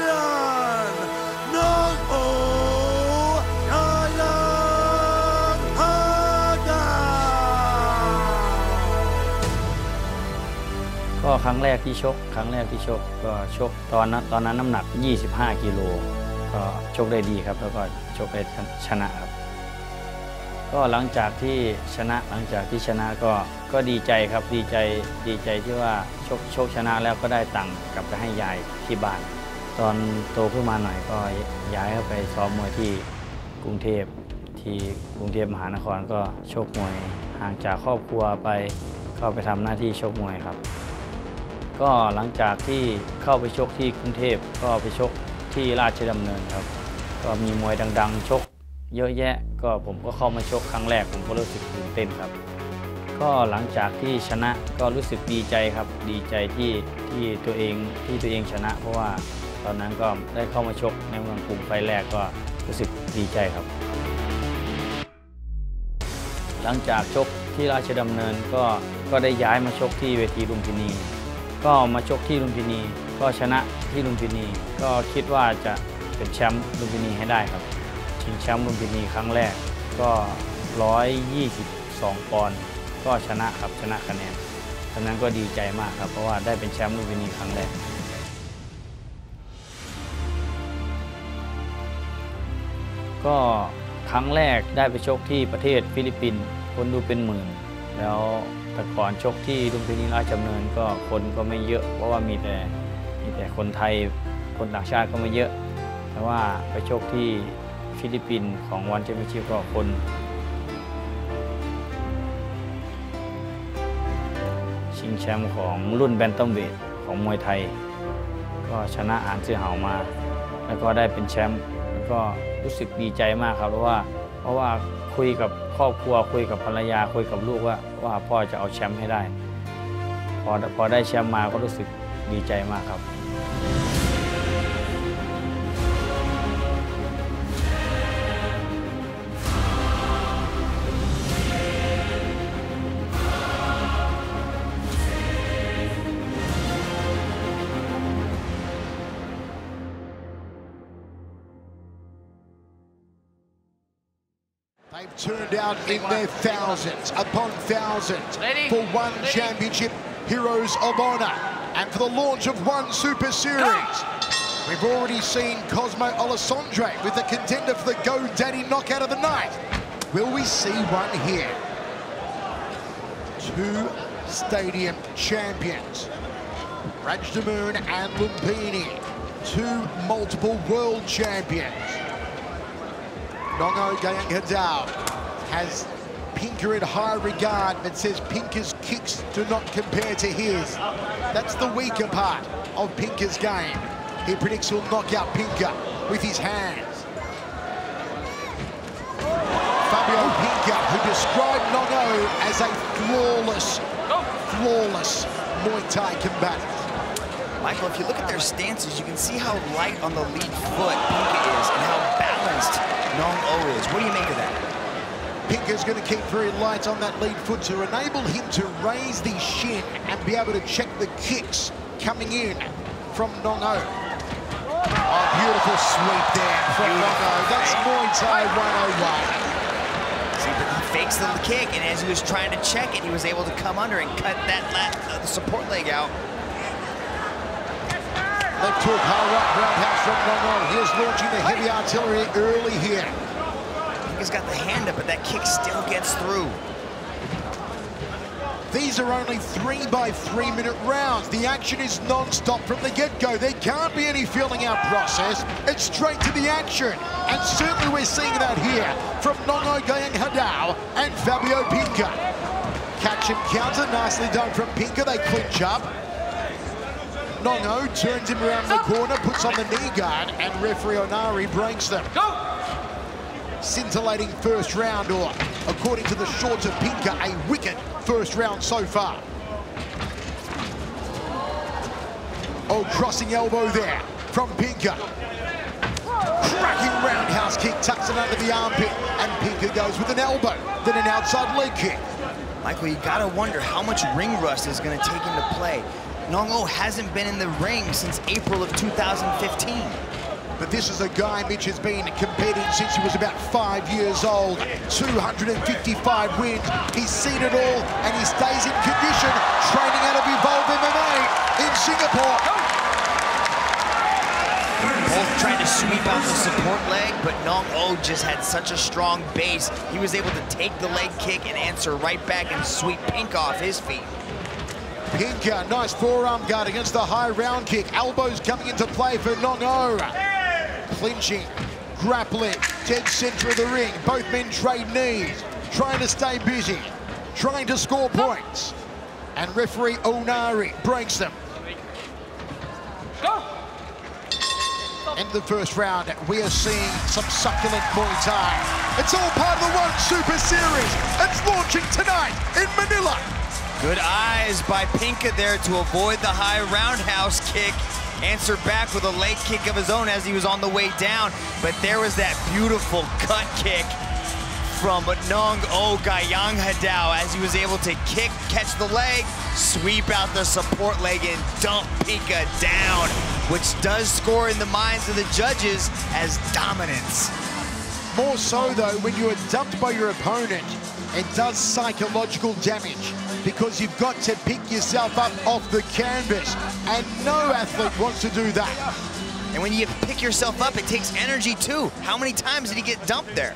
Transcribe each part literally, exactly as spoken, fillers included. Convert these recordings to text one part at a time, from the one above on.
champion Nong-O Gaiyanghadao ก็ครั้งแรกที่ชกครั้งแรกที่ชกก็ชกตอนนั้นตอนนั้นน้ำหนักยี่สิบห้ากิโลก็ชกได้ดีครับแล้วก็ชกได้ชนะครับก็หลังจากที่ชนะหลังจากที่ชนะก็ก็ดีใจครับดีใจดีใจที่ว่าชกชกชนะแล้วก็ได้ตังค์กลับไปให้ยายที่บ้านตอนโตขึ้นมาหน่อยก็ย้ายเข้าไปซ้อมมวยที่กรุงเทพที่กรุงเทพมหานครก็ชกมวยห่างจากครอบครัวไปก็ไปทำหน้าที่ชกมวยครับก็หลังจากที่เข้าไปชกที่กรุงเทพก็ไปชกที่ราชดำเนินครับก็มีมวยดังๆชกเยอะแยะก็ผมก็เข้ามาชกครั้งแรกผมก็รู้สึกตื่นเต้นครับก็หลังจากที่ชนะก็รู้สึกดีใจครับดีใจที่ที่ตัวเองที่ตัวเองชนะเพราะว่าตอนนั้นก็ได้เข้ามาชกในเมืองกรุงไฟแรกก็รู้สึกดีใจครับหลังจากชกที่ราชดำเนินก็ก็ได้ย้ายมาชกที่เวทีลุมพินีก็มาชกที่ลุมพินีก็ชนะที่ลุมพินีก็คิดว่าจะเป็นแชมป์ลุมพินีให้ได้ครับชิงแชมป์ลุมพินีครั้งแรกก็หนึ่งร้อยยี่สิบสองปอนด์ก็ชนะครับชนะคะแนนตอนนั้นก็ดีใจมากครับเพราะว่าได้เป็นแชมป์ลุมพินีครั้งแรกก็ครั้งแรกได้ไปชกที่ประเทศฟิลิปปินส์คนดูเป็นหมื่นแล้วแต่ก่อนชกที่ลุมพินีราชดำเนินก็คนก็ไม่เยอะเพราะว่ามีแต่มีแต่คนไทยคนต่างชาติก็ไม่เยอะแต่ว่าไปชกที่ฟิลิปปินส์ของวันแชมเปี้ยนชิพก็คนชิงแชมป์ของรุ่นแบนตัมเวทของมวยไทยก็ชนะอานซื่อเหามาแล้วก็ได้เป็นแชมป์แล้วก็รู้สึกดีใจมากครับเพราะว่าเพราะว่าคุยกับครอบครัวคุยกับภรรยาคุยกับลูกว่าว่าพ่อจะเอาแชมป์ให้ได้พอพอได้แชมป์มาก็รู้สึกดีใจมากครับ They've turned out in their thousands upon thousands for one championship, Heroes of Honor, and for the launch of one Super Series. We've already seen Cosmo Alessandre with the contender for the GoDaddy knockout of the night. Will we see one here? Two stadium champions, Rajdamoon and Lumpini, two multiple world champions. Nong-O Gaiyanghadao has Pinker in high regard, but says Pinker's kicks do not compare to his. That's the weaker part of Pinker's game. He predicts he'll knock out Pinker with his hands. Fabio Pinker, who described Nong-O as a flawless, flawless Muay Thai combatant. Michael, if you look at their stances, you can see how light on the lead foot Pinker is and how balanced Nong-O is. What do you make of that? Pinker's going to keep very light on that lead foot to enable him to raise the shin and be able to check the kicks coming in from Nong-O. Oh, beautiful sweep there from Nong-O. That's Muay Thai one oh one. See, but he fakes the kick, and as he was trying to check it, he was able to come under and cut that left, uh, the support leg out. Left hook, high right roundhouse from Nong-O. Here's launching the heavy artillery early here. He's got the hand up, but that kick still gets through. These are only three by three minute rounds. The action is non-stop from the get-go. There can't be any filling out process. It's straight to the action. And certainly we're seeing that here from Nong-O Gaiyanghadao and Fabio Pinker. Catch and counter, nicely done from Pinker. They clinch up. Nong-O turns him around the corner, puts on the knee guard, and referee Onari breaks them. Go! Scintillating first round, or according to the shorts of Pinker, a wicked first round so far. Oh, crossing elbow there from Pinker. Cracking roundhouse kick, tucks it under the armpit, and Pinker goes with an elbow, then an outside leg kick. Michael, you gotta wonder how much ring rust is gonna take into play. Nong-O hasn't been in the ring since April of two thousand fifteen. But this is a guy, Mitch, has been competing since he was about five years old. two hundred fifty-five wins. He's seen it all, and he stays in condition, training out of Evolve M M A in Singapore. Both trying to sweep out the support leg, but Nong-O just had such a strong base. He was able to take the leg kick and answer right back and sweep Pink off his feet. Pink, a nice forearm guard against the high round kick. Elbows coming into play for Nong-O. Clinching, grappling, dead center of the ring. Both men trade knees, trying to stay busy, trying to score points. And referee Onari breaks them. Go! End of the first round, we are seeing some succulent Muay Thai. It's all part of the One Super Series. It's launching tonight in Manila. Good eyes by Pinka there to avoid the high roundhouse kick. Answered back with a leg kick of his own as he was on the way down. But there was that beautiful cut kick from Nong-O Gaiyanghadao as he was able to kick, catch the leg, sweep out the support leg, and dump Pinka down, which does score in the minds of the judges as dominance. More so, though, when you are dumped by your opponent, it does psychological damage because you've got to pick yourself up off the canvas, and no athlete wants to do that. And when you pick yourself up, it takes energy too. How many times did he get dumped there?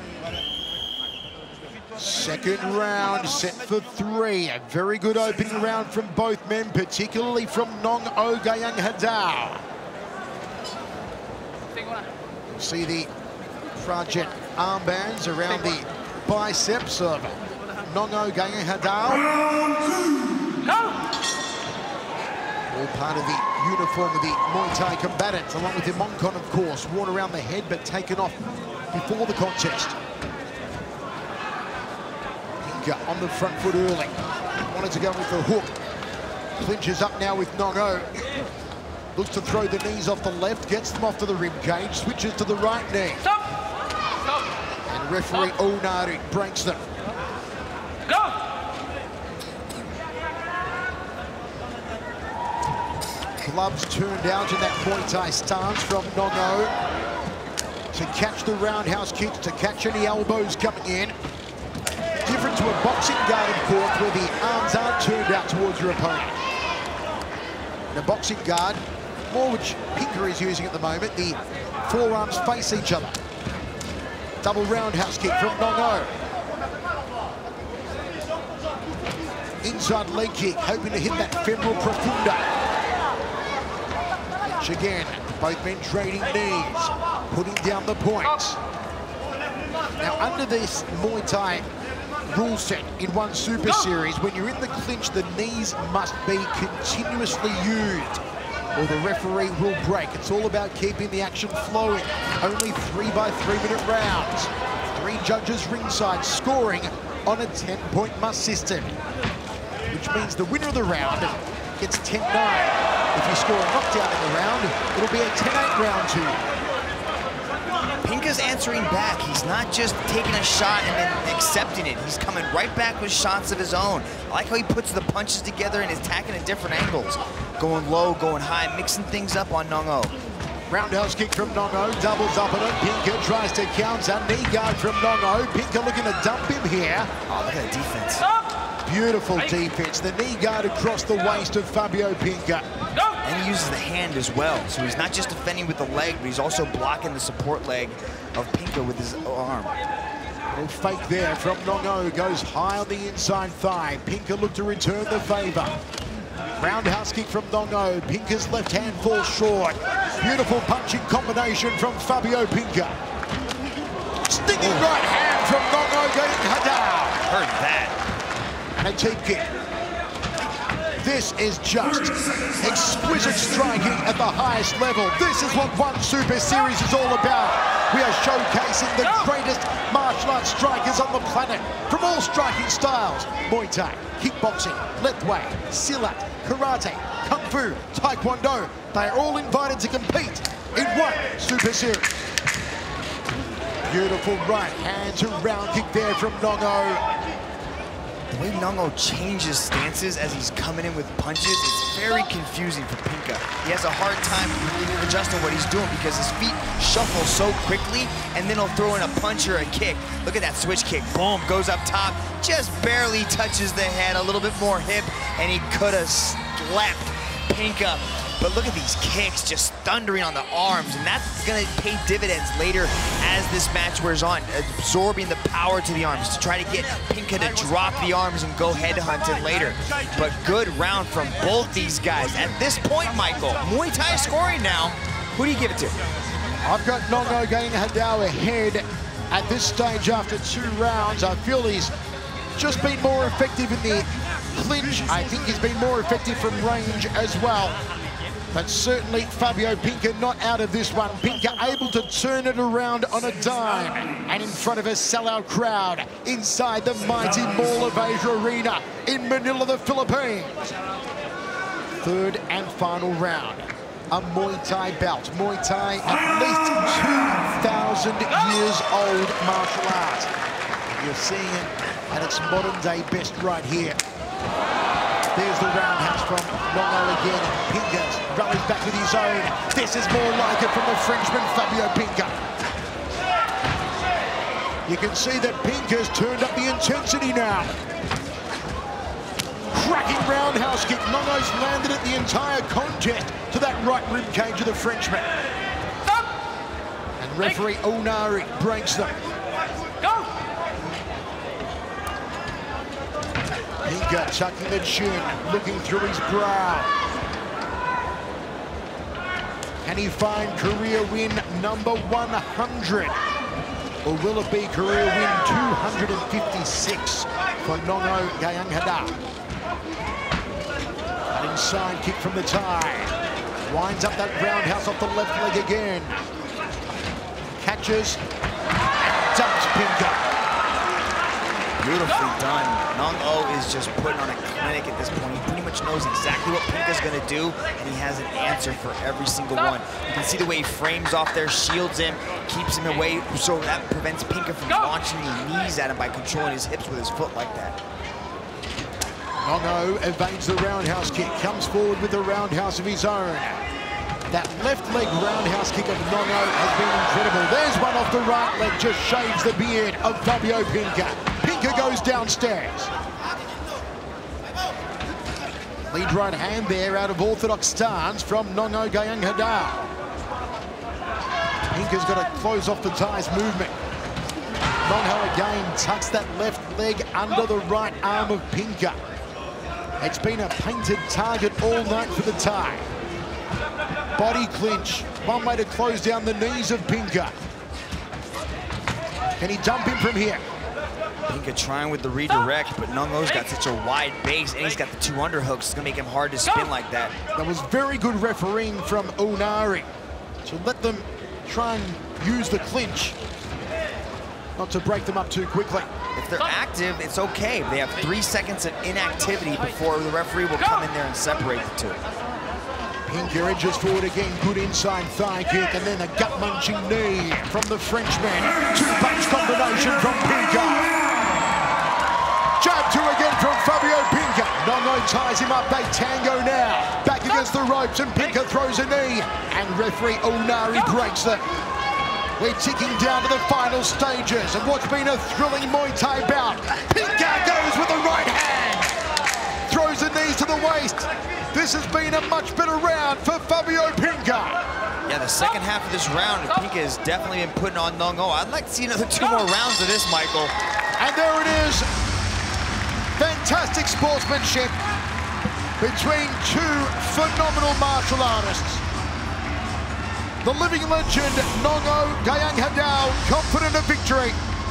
Second round set for three. A very good opening round from both men, particularly from Nong-O Gaiyanghadao. You'll see the project armbands around the biceps of Nong-O Gaiyanghadao. All part of the uniform of the Muay Thai combatants, along with the Mongkon, of course, worn around the head but taken off before the contest. Pinka on the front foot early. Wanted to go with the hook. Clinches up now with Nong-O. Looks to throw the knees off the left, gets them off to the rib cage, switches to the right knee. Stop! Stop! And referee Onari breaks them. Go! Gloves turned out in that Muay Thai stance from Nong-O to catch the roundhouse kicks, to catch any elbows coming in. Different to a boxing guard, of course, where the arms aren't turned out towards your opponent. In a boxing guard, more which Pinka is using at the moment, the forearms face each other. Double roundhouse kick from Nong-O. Inside leg kick, hoping to hit that femoral profunda. Pinch again, both men trading knees, putting down the points. Now, under this Muay Thai rule set in One Super Series, when you're in the clinch, the knees must be continuously used, or the referee will break. It's all about keeping the action flowing. Only three by three minute rounds. Three judges ringside scoring on a ten point must system, which means the winner of the round gets ten nine. If you score a knockdown in the round, it'll be a ten eight round to you. Pinka's answering back. He's not just taking a shot and then accepting it. He's coming right back with shots of his own. I like how he puts the punches together and is attacking at different angles. Going low, going high, mixing things up on Nong-O. Roundhouse kick from Nong-O, doubles up on it. Pinka tries to counter. Knee guard from Nong-O. Pinka looking to dump him here. Oh, look at the defense. Stop! Beautiful defense. The knee guard across the waist of Fabio Pinka. Go! And he uses the hand as well. So he's not just defending with the leg, but he's also blocking the support leg of Pinka with his arm. Little fake there from Nong-O. Goes high on the inside thigh. Pinka looked to return the favor. Roundhouse kick from Nong-O. Pinka's left hand falls short. Beautiful punching combination from Fabio Pinka. Stinging Ooh. right hand from Nong-O Gaiyanghadao. Heard that. And a teep kick. This is just exquisite striking at the highest level. This is what One Super Series is all about. We are showcasing the greatest martial arts strikers on the planet from all striking styles. Muay Thai, kickboxing, Lethwei, Silat, Karate, Kung Fu, Taekwondo. They are all invited to compete in One Super Series. Beautiful right hand to round kick there from Nong-O. The way Nong-O changes stances as he's coming in with punches, it's very confusing for Pinka. He has a hard time adjusting what he's doing because his feet shuffle so quickly, and then he'll throw in a punch or a kick. Look at that switch kick. Boom, goes up top, just barely touches the head, a little bit more hip, and he could have slapped Pinka. But look at these kicks just thundering on the arms, and that's gonna pay dividends later as this match wears on, absorbing the power to the arms to try to get Pinka to drop the arms and go head hunting later. But good round from both these guys. At this point, Michael, Muay Thai scoring now. Who do you give it to? I've got Nong-O Gaiyanghadao ahead at this stage after two rounds. I feel he's just been more effective in the clinch. I think he's been more effective from range as well. But certainly Fabio Pinka not out of this one. Pinka able to turn it around on a dime and in front of a sellout crowd inside the mighty Mall of Asia Arena in Manila, the Philippines. Third and final round. A Muay Thai bout. Muay Thai, at least two thousand years old martial art. You're seeing it at its modern day best right here. There's the roundhouse from Nong-O again. Pinka rallies back with his own. This is more like it from the Frenchman, Fabio Pinka. You can see that Pinka's turned up the intensity now. Cracking roundhouse kick. Nong-O's landed it the entire contest to that right rib cage of the Frenchman. And referee Onari breaks them. Go! Pinka tucking the chin, looking through his brow. Can he find career win number one hundred? Or will it be career win two hundred fifty-six for Nong-O Gaiyanghadao? An inside kick from the Thai. Winds up that roundhouse off the left leg again. Catches and dumps Pinka. Beautifully done. Nong-O is just putting on a clinic at this point. He pretty much knows exactly what Pinka's gonna do, and he has an answer for every single one. You can see the way he frames off there, shields him, keeps him away, so that prevents Pinka from launching his knees at him by controlling his hips with his foot like that. Nong-O evades the roundhouse kick, comes forward with the roundhouse of his own. That left leg roundhouse kick of Nong-O has been incredible. There's one off the right leg, just shaves the beard of Fabio Pinka. Pinka goes downstairs. Lead right hand there out of orthodox stance from Nong-O Gaiyanghadao. Pinka's got to close off the Thai's movement. Nong-O again tucks that left leg under the right arm of Pinka. It's been a painted target all night for the Thai. Body clinch, one way to close down the knees of Pinka. Can he dump him from here? Pinka trying with the redirect, but Nong-O's got such a wide base, and he's got the two underhooks. It's gonna make him hard to spin like that. That was very good refereeing from Onari to let them try and use the clinch, not to break them up too quickly. If they're active, it's okay. They have three seconds of inactivity before the referee will come in there and separate the two. Pinka edges forward again, good inside thigh kick, and then a gut-munching knee from the Frenchman. Two-punch combination from Pinka. Jab two again from Fabio Pinka. Nong-O ties him up, they tango now. Back against the ropes, and Pinka throws a knee, and referee Onari breaks them. We're ticking down to the final stages of what's been a thrilling Muay Thai bout. Pinka goes with the right hand, throws the knees to the waist. This has been a much better round for Fabio Pinka. Yeah, the second half of this round, Pinka has definitely been putting on Nong-O. I'd like to see another two more rounds of this, Michael. And there it is. Fantastic sportsmanship between two phenomenal martial artists. The living legend, Nong-O Gaiyanghadao, confident of victory.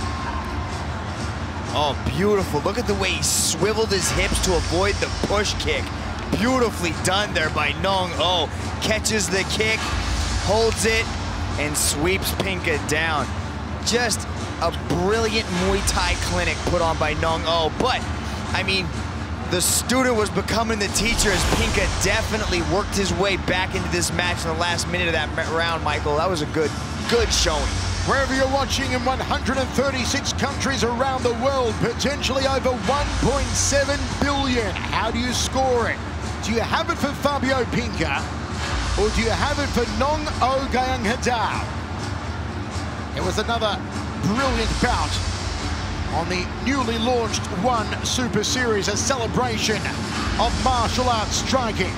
Oh, beautiful. Look at the way he swiveled his hips to avoid the push kick. Beautifully done there by Nong-O. Catches the kick, holds it, and sweeps Pinka down. Just a brilliant Muay Thai clinic put on by Nong-O. But, I mean, the student was becoming the teacher as Pinka definitely worked his way back into this match in the last minute of that round, Michael. That was a good, good showing. Wherever you're watching in one hundred thirty-six countries around the world, potentially over one point seven billion. How do you score it? Do you have it for Fabio Pinca, or do you have it for Nong-O Gaiyanghadao? It was another brilliant bout on the newly launched One Super Series, a celebration of martial arts striking.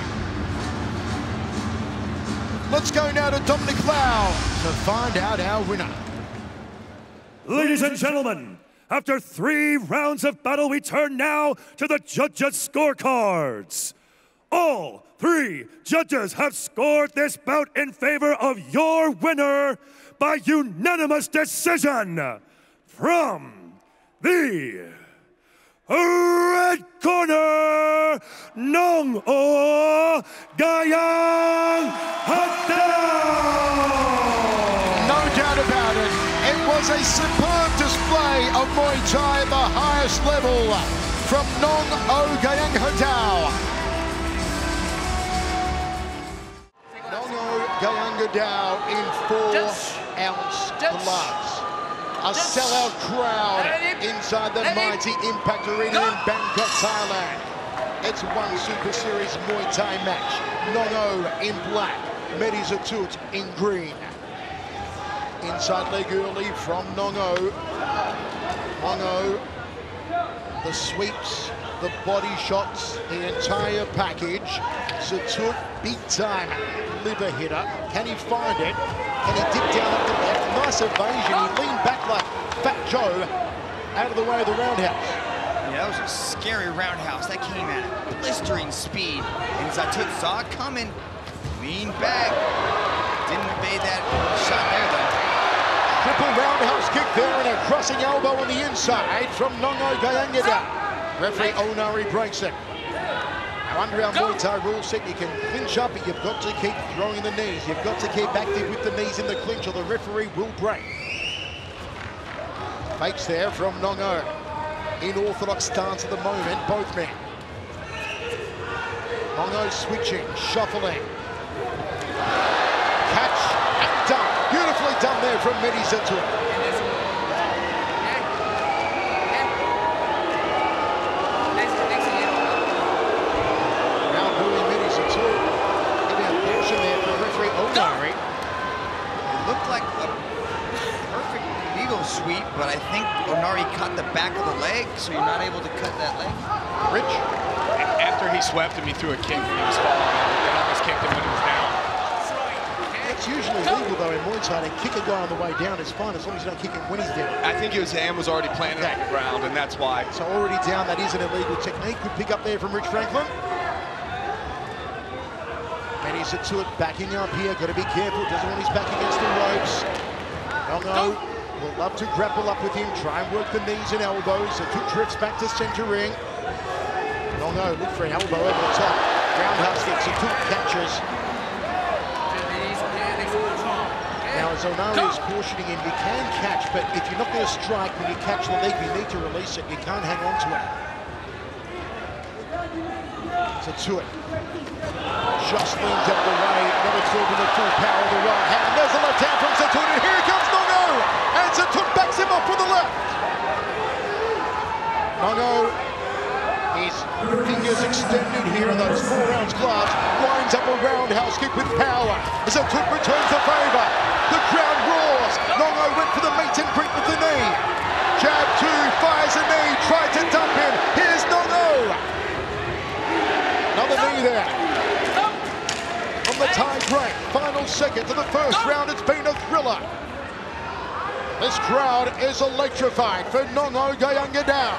Let's go now to Dominic Lau to find out our winner. Ladies and gentlemen, after three rounds of battle, we turn now to the judges' scorecards. All three judges have scored this bout in favor of your winner by unanimous decision. From the red corner, Nong-O Gaiyanghadao! No doubt about it, it was a superb display of Muay Thai at the highest level from Nong-O Gaiyanghadao. Nong-O Gaiyanghadao in four-ounce gloves. A sellout crowd inside the mighty Impact Arena in Bangkok, Thailand. It's One Super Series Muay Thai match. Nong-O in black, Mehdi Zatut in green. Inside leg early from Nong-O. Nong-O, the sweeps, the body shots, the entire package. Zatut, big time liver hitter. Can he find it? Can he dip down up the left? Nice evasion. He leaned back like Fat Joe out of the way of the roundhouse. Yeah, that was a scary roundhouse. That came at a blistering speed. And Zatut saw it coming. Leaned back. Didn't evade that shot there, though. Triple roundhouse kick there and a crossing elbow on the inside from Nong-O Gaiyanghadao. Referee Onari breaks it. Now under our Muay Thai rule set, you can clinch up, but you've got to keep throwing the knees. You've got to keep active with the knees in the clinch or the referee will break. Fakes there from Nong-O. In orthodox stance at the moment, both men. Nong-O switching, shuffling. Catch and done. Beautifully done there from Mehdi Zatut. Now booing Mehdi Zatut. Giving a caution there for referee Onari. It looked like a perfect legal sweep, but I think Onari cut the back of the leg, so you're not able to cut that leg. Rich. After he swept him, he threw a kick when he was falling. Then almost kicked him when he was down. It's usually legal though in Muay Thai to kick a guy on the way down. It's fine as long as you don't kick him when he's down. I think his hand was already planted Okay. on the ground, and that's why. So already down, that is an illegal technique. Good pick up there from Rich Franklin. Mehdi Zatut backing up here. Got to be careful. Doesn't want his back against the ropes. Nong-O will love to grapple up with him. Try and work the knees and elbows. Zatut drifts back to center ring. Nong-O look for an elbow over the top. Roundhouse kick. Zatut catches. Now, as Onari is cautioning him, you can catch, but if you're not going to strike, when you catch the leg, you need to release it. You can't hang on to it. Zatut just leans out of the way, not absorbing the full power of the right hand. There's a left hand from Zatut, and here comes Nong-O! And Zatut backs him off with the left. Nong-O, his fingers extended here in those four-ounce gloves, winds up a roundhouse kick with power. Zatut returns the favour. The crowd roars. Nong-O went for the meet and greet with the knee. Jab two, fires a knee, tried to dump him. Here's Nong-O. Another knee there. On the tie break, final seconds of the first round, it's been a thriller. This crowd is electrified for Nong-O Gaiyanghadao.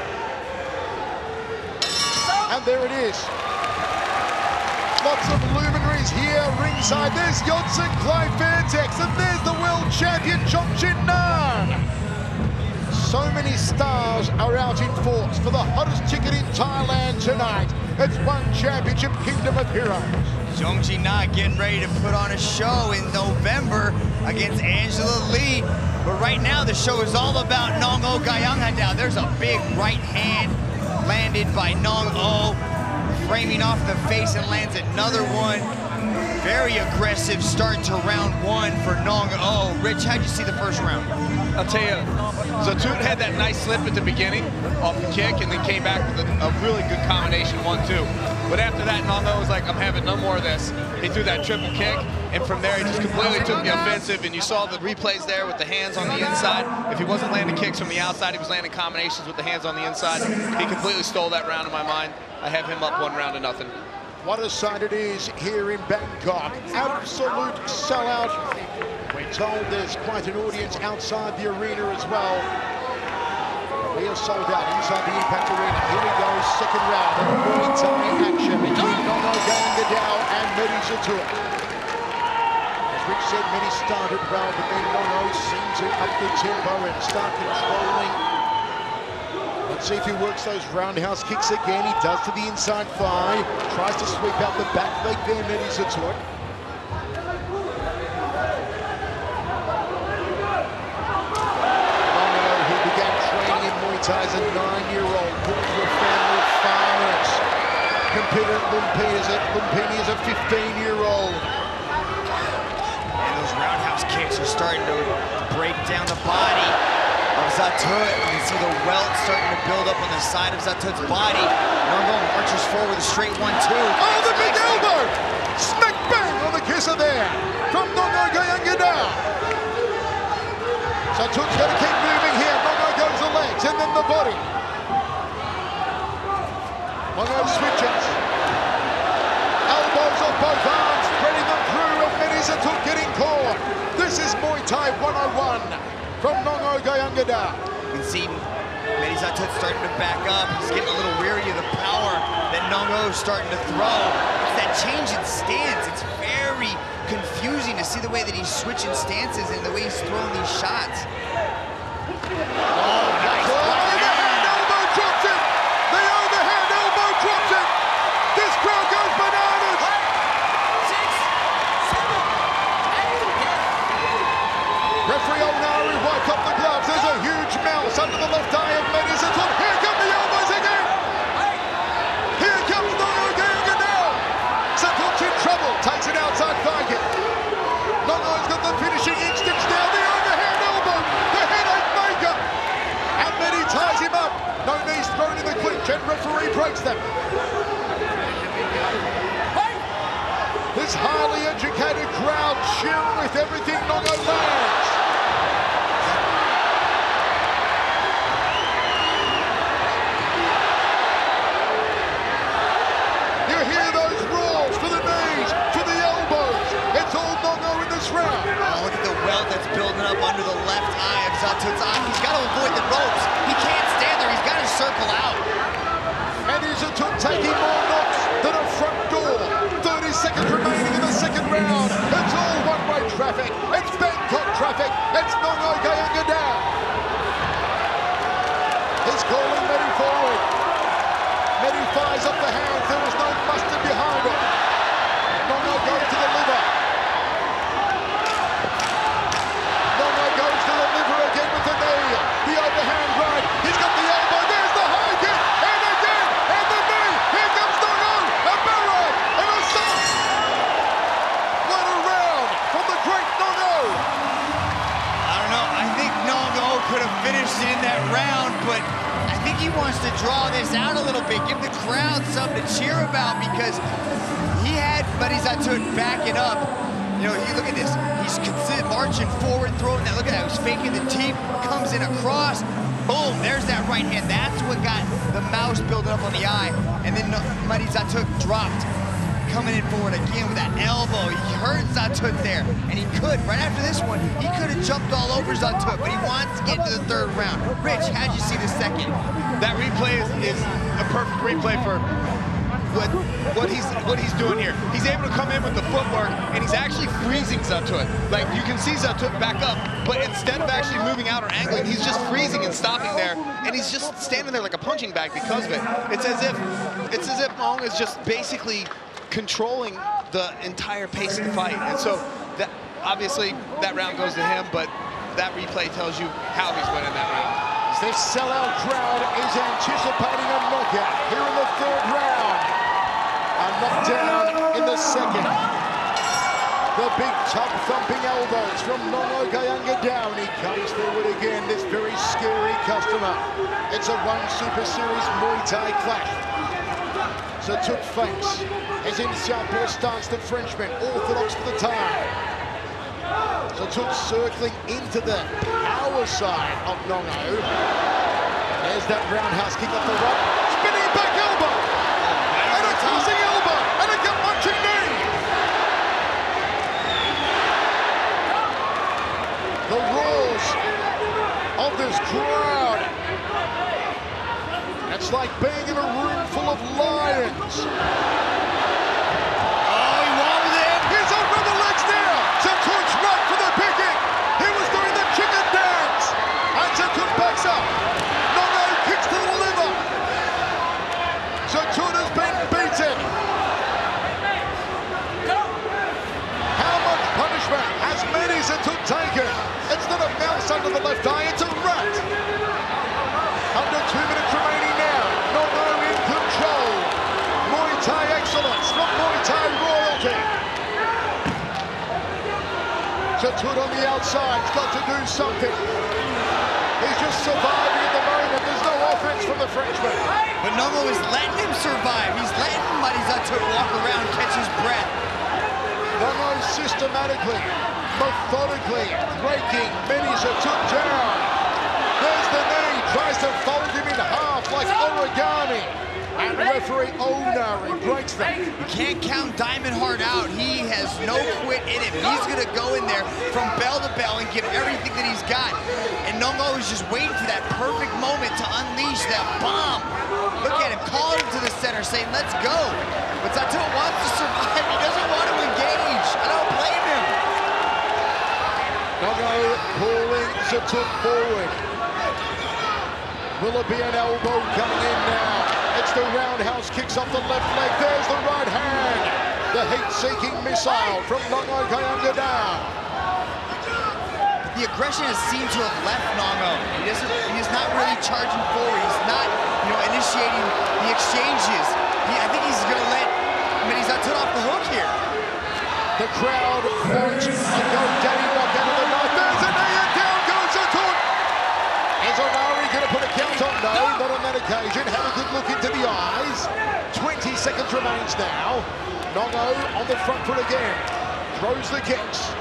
And there it is. Lots of luminaries here ringside. There's Saemapetch Fairtex, and there's the world champion, Chong Chin Nan. So many stars are out in force for the hottest ticket in Thailand tonight. It's One Championship Kingdom of Heroes. Chong Chin Nan getting ready to put on a show in November against Angela Lee. But right now, the show is all about Nong-O Gaiyanghadao. There's a big right hand landed by Nong-O, framing off the face and lands another one. Very aggressive start to round one for Nong-O. Rich, how'd you see the first round? I'll tell you, Zatout had that nice slip at the beginning off the kick and then came back with a, a really good combination, one two. But after that, Nong-O was like, I'm having no more of this. He threw that triple kick, and from there, he just completely took the offensive, and you saw the replays there with the hands on the inside. If he wasn't landing kicks from the outside, he was landing combinations with the hands on the inside. He completely stole that round in my mind. I have him up one round to nothing. What a sight it is here in Bangkok. Absolute sellout. We're told there's quite an audience outside the arena as well. We are sold out inside the Impact Arena. Here we go, second round of Muay Thai action between Nong-O Gaiyanghadao and Mehdi Zatout. As Rich said, Mehdi started well, but then Nong-O seemed to up the tempo and start controlling. Let's see if he works those roundhouse kicks again. He does to the inside thigh. Tries to sweep out the back leg there, Mehdi Zatout. Nong-O, who began training in Muay Thai as a nine-year-old, born to a family of farmers. Competed at Lumpini as a, Lumpini as a fifteen-year-old. And those roundhouse kicks are starting to break down the body of Zatout. You can see the welt starting to build up on the side of Zatout's body. Nong-O marches forward with a straight one two. Oh, the big elbow! Smack bang on the kisser there from Nong-O Gaiyanghadao. Zatout's got to keep moving here. Nong-O goes the legs and then the body. Nong-O switches. Elbows off both arms, spreading them through, and Mehdi Zatout getting caught. This is Muay Thai one oh one. From Nong-O Gaiyanghadao. You can see Mehdi Zatout starting to back up. He's getting a little weary of the power that Nong-O is starting to throw. It's that change in stance. It's very confusing to see the way that he's switching stances and the way he's throwing these shots. Oh, nice. The overhand elbow drops it. The overhand elbow drops it. This crowd goes bananas. Referee Olnari wiped up the gloves. There's a huge mouse under the left eye of Mehdi Zatout. Here come the elbows again. Here comes Nong-O Gaiyanghadao. Zatout's in trouble. Takes it outside thigh kick. Nong-O's got the finishing instincts now. The overhand elbow. The headache maker. And Mehdi ties him up. No knees thrown in the clinch, and referee breaks them. This highly educated crowd cheering with everything Nong-O lands. You hear those roars for the knees, for the elbows. It's all Nong-O in this round. Oh, look at the welt that's building up under the left eye of Zatout's eye. He's got to avoid the ropes. He can't stand there. He's got to circle out. Mehdi Zatout taking more knocks than a front door. thirty seconds remaining in the second round. It's all one-way traffic. It's Bangkok traffic. It's Nong-O Gaiyanghadao. He's calling Mehdi forward. Mehdi fires up the hands. There was no mustard behind it. Nong-O goes to the liver. Nong-O goes to the liver again with the knee. The overhand right. He's got the elbow. There's the high kick. And again. And the knee. Here comes Nong-O. A barrel. And a salt. What a round from the great Nong-O. I don't know. I think Nong-O could have finished it in that round, but I think he wants to draw this out a little bit, give the crowd something to cheer about, because he had Mehdi Zatout backing up. You know, he, look at this. He's considered marching forward, throwing that. Look at that. He's faking the teep, comes in across. Boom, there's that right hand. That's what got the mouse building up on the eye. And then Mehdi Zatout dropped, coming in forward again with that elbow. He hurt Zatout there, and he could, right after this one, he could have jumped all over Zatout, but he wants to get into the third round. Rich, how'd you see the second? That replay is, is a perfect replay for what, what he's what he's doing here. He's able to come in with the footwork, and he's actually freezing Zatout. Like, you can see Zatout back up, but instead of actually moving out or angling, he's just freezing and stopping there, and he's just standing there like a punching bag because of it. It's as if it's as if Nong is just basically controlling the entire pace of the fight. And so that obviously that round goes to him, but that replay tells you how he's winning that round. This sellout crowd is anticipating a knockout here in the third round. A knockdown in the second. The big tub thumping elbows from Nong-O Gaiyanghadao. He comes forward again, this very scary customer. It's a one Super Series Muay Thai clash. So Took fakes as in southpaw stance the Frenchman, orthodox for the time. So Took circling into the power side of Nong-O. There's that roundhouse kick off the right, spinning back elbow, and a tossing elbow, and a gut punching knee. The roars of this crowd. It's like being in a room full of lions. Oh, he wobbled it. He's over the legs now. Took's right for the picking. He was doing the chicken dance. And Took backs up. Nong-O kicks to the liver. Took has been beaten. How much punishment has Took taken? It's not a mouse under the left eye, it's a rat. Under two minutes remaining now. Nong-O in control. Muay Thai excellence, not Muay Thai royalty. Took on the outside, he's got to do something. He's just surviving at the moment. There's no offense from the Frenchman. But Nong-O is letting him survive. He's letting Took walk around, catch his breath. Nong-O systematically, methodically breaking Took down. There's the knee, tries to fold him in half like origami. And referee Onari breaks them. You can't count Diamond Heart out. He has no quit in him. He's going to go in there from bell to bell and give everything that he's got. And Nong-O is just waiting for that perfect moment to unleash that bomb. Look at him, calling him to the center, saying, let's go. But Sato wants to survive. He doesn't want to engage. I don't blame him. Nong-O pulling Sato forward. Will it be an elbow coming in now? It's the roundhouse kicks off the left leg. There's the right hand. The heat-seeking missile from Nong-O Gaiyanghadao. The aggression has seemed to have left Nong-O. He doesn't. He's not really charging forward. He's not, you know, initiating the exchanges. He, I think he's going to let Sato off the hook here. The crowd wants a go-daddy knock out of the knife. There's a knee and down goes Sato. Is Onari going to put a count on? No, not on that occasion. Have a good look into the eyes. twenty seconds remains now. Nong-O on the front foot again. Throws the kicks.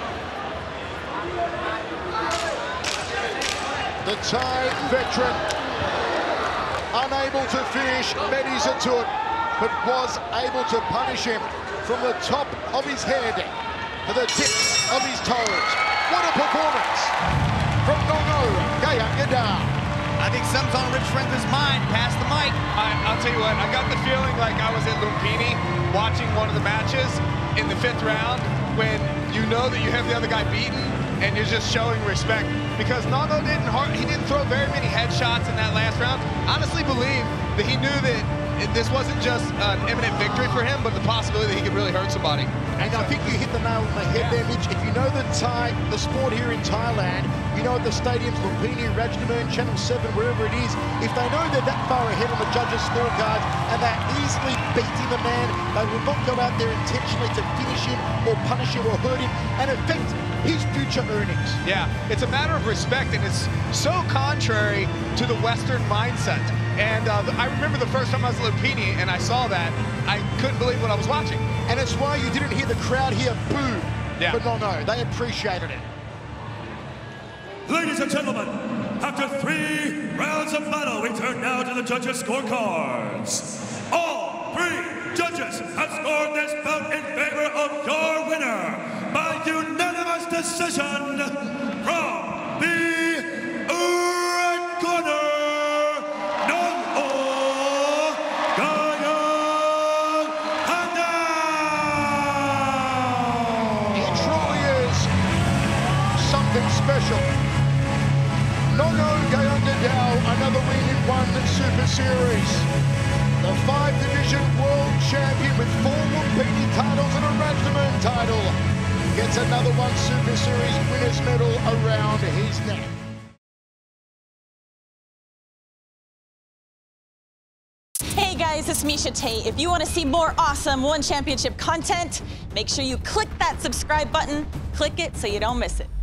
The Thai veteran unable to finish Sato, but was able to punish him from the top of his head to the tips of his toes. What a performance from Nong-O Gaiyanghadao. I think something's on Rich Frenza's mind. Pass the mic. I, I'll tell you what, I got the feeling like I was at Lumpini watching one of the matches in the fifth round when you know that you have the other guy beaten and you're just showing respect. Because Nong-O didn't hard, he didn't throw very many headshots in that last round. Honestly believe that he knew that this wasn't just an imminent victory for him, but the possibility that he could really hurt somebody. And I think you hit the nail on the head there, Mitch. If you know the Thai, the sport here in Thailand, you know at the stadiums, Lumpini, Rajadamnern, Channel seven, wherever it is, if they know they're that far ahead on the judges' scorecards and they're easily beating the man, they will not go out there intentionally to finish him or punish him or hurt him and affect his future earnings. Yeah, it's a matter of respect, and it's so contrary to the Western mindset. And uh, I remember the first time I was at Lumpini and I saw that, I couldn't believe what I was watching. And it's why you didn't hear the crowd here boo yeah. for Nong-O. They appreciated it. Ladies and gentlemen, after three rounds of battle, we turn now to the judges' scorecards. All three judges have scored this bout in favor of your winner by unanimous decision from the red corner. Special. Nong-O Gaiyanghadao, another win in one Super Series. The five-division world champion with four Lumpini titles and a Rajadamnern title gets another one Super Series winner's medal around his neck. Hey guys, it's Misha Tate. If you want to see more awesome One Championship content, make sure you click that subscribe button. Click it so you don't miss it.